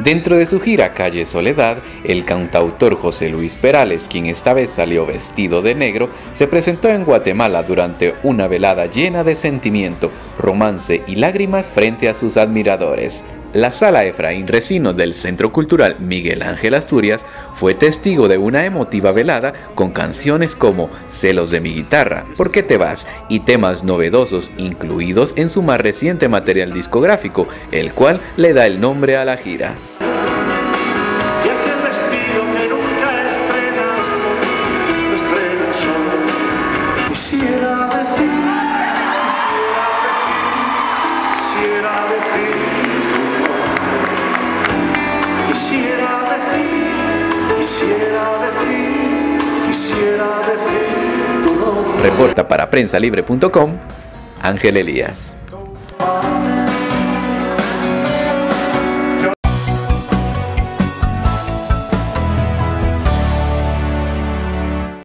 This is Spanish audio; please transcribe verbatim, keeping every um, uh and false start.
Dentro de su gira Calle Soledad, el cantautor José Luis Perales, quien esta vez salió vestido de negro, se presentó en Guatemala durante una velada llena de sentimiento, romance y lágrimas frente a sus admiradores. La Sala Efraín Resino del Centro Cultural Miguel Ángel Asturias fue testigo de una emotiva velada con canciones como Celos de mi guitarra, ¿Por qué te vas? Y temas novedosos incluidos en su más reciente material discográfico, el cual le da el nombre a la gira. Reporta para prensa libre punto com, Ángel Elías.